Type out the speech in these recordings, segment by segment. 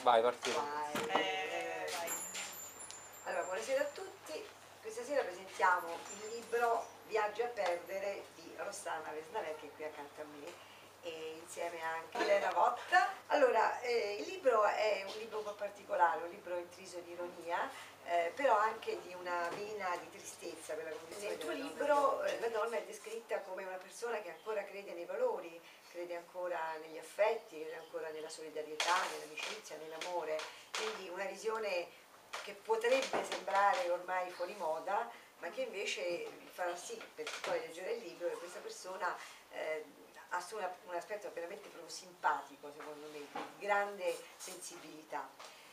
Vai, partiamo. Vai. Allora, buonasera a tutti. Questa sera presentiamo il libro Viaggi a perdere di Rossana Vesnavec, che è qui accanto a me, e insieme anche Elena Votta. Allora, il libro è un libro un po' particolare, un libro intriso di ironia, però anche di una vena di tristezza per la condizione. Nel tuo libro la donna è descritta come una persona che ancora crede nei valori, crede ancora negli affetti, crede ancora nella solidarietà, nell'amicizia, nell'amore, quindi una visione che potrebbe sembrare ormai fuori moda, ma che invece farà sì, per chi poi leggere il libro, che questa persona ha un aspetto veramente proprio simpatico, secondo me, di grande sensibilità.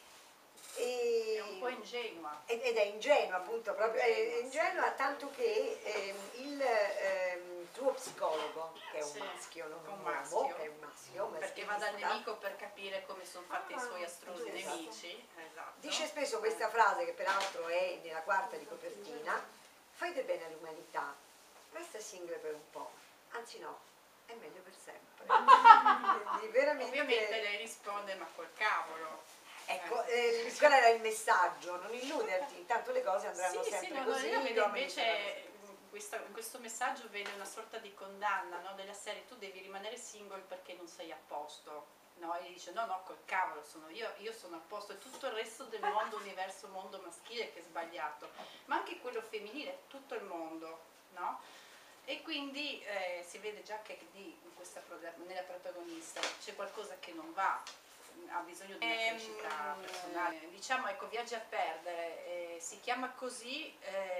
È un po' ingenua. Ed è ingenua, appunto, proprio, è ingenua tanto che il tuo psicologo, che è un maschio, non un uomo, che è un maschio, perché va dal nemico per capire come sono fatti i suoi astrusi nemici. Esatto. Dice spesso questa frase, che peraltro è nella quarta di copertina: fate bene all'umanità, resta single per un po', anzi no, è meglio per sempre. Quindi veramente... Ovviamente lei risponde: ma col cavolo. Ecco, quello era il messaggio, non illuderti, intanto le cose andranno sempre così. Invece in questo messaggio vede una sorta di condanna, no? Della serie: tu devi rimanere single perché non sei a posto, no? E gli dice: no, col cavolo, sono io sono a posto, è tutto il resto del mondo, universo, mondo maschile che è sbagliato, ma anche quello femminile, tutto il mondo, no? E quindi si vede già che nella protagonista c'è qualcosa che non va, ha bisogno di una crescita personale. Diciamo, ecco, Viaggi a perdere si chiama così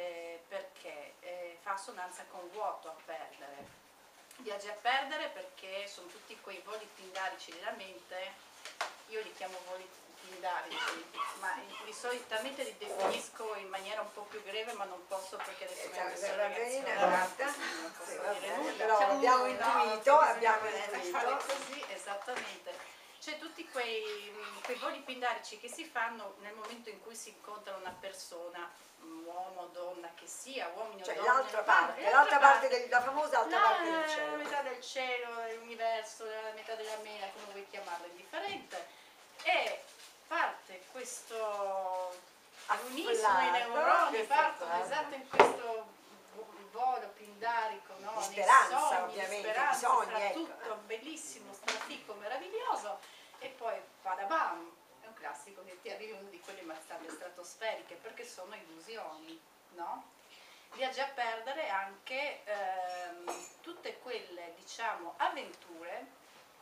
perché fa assonanza con vuoto a perdere. Viaggi a perdere perché sono tutti quei voli pindarici della mente, io li chiamo voli pindarici, ma solitamente li definisco in maniera un po' più greve, ma non posso perché adesso mi ha messo la ragazza, non posso dire nulla. Però abbiamo intuito, fare così, esattamente. C'è tutti quei voli pindarici che si fanno nel momento in cui si incontra una persona, uomo o donna che sia, uomini o donne. L'altra parte, la famosa altra parte del cielo. La metà del cielo, dell'universo, la metà della mela, come vuoi chiamarla, indifferente. E parte questo unisono i neuroni, partono esatto in questo volo pindarico, no? Di speranza, sogni, ovviamente, di speranza, sogni, tutto bellissimo, strafico, meraviglioso, e poi padabam, è un classico che ti arriva una di quelle mazzate stratosferiche, perché sono illusioni, no? Viaggi a perdere anche tutte quelle, diciamo, avventure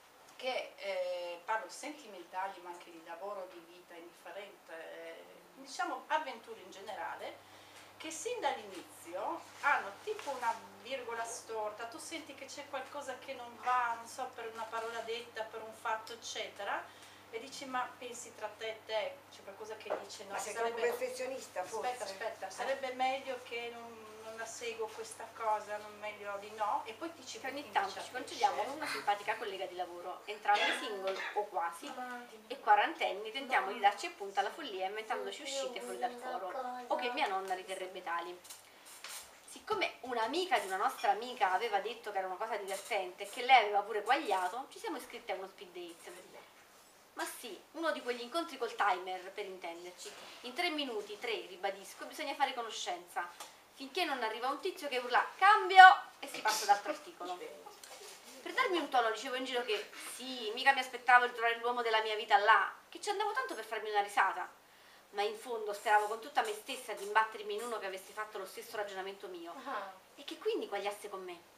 che parlo sentimentali, ma anche di lavoro, di vita indifferente, diciamo avventure in generale, che sin dall'inizio hanno tipo una virgola storta, tu senti che c'è qualcosa che non va, non so, per una parola detta, per un fatto, eccetera, e dici: ma pensi tra te e te, c'è qualcosa che dice no, ma sei troppo perfezionista, forse? Aspetta, sarebbe meglio che non la seguo questa cosa, non meglio di no, e poi ti ci ogni tanto ci concediamo con una simpatica collega di lavoro, entrambi single o quasi, e quarantenni, tentiamo di darci appunto alla follia inventandoci uscite fuori dal coro, o che mia nonna riterrebbe tali. Siccome un'amica di una nostra amica aveva detto che era una cosa divertente e che lei aveva pure quagliato, ci siamo iscritti a uno speed date. Ma sì, uno di quegli incontri col timer, per intenderci. In 3 minuti, 3 ribadisco, bisogna fare conoscenza, finché non arriva un tizio che urla "cambio" e si passa d'altro articolo. Per darmi un tono dicevo in giro che sì, mica mi aspettavo di trovare l'uomo della mia vita là, che ci andavo tanto per farmi una risata, ma in fondo speravo con tutta me stessa di imbattermi in uno che avesse fatto lo stesso ragionamento mio e che quindi quagliasse con me.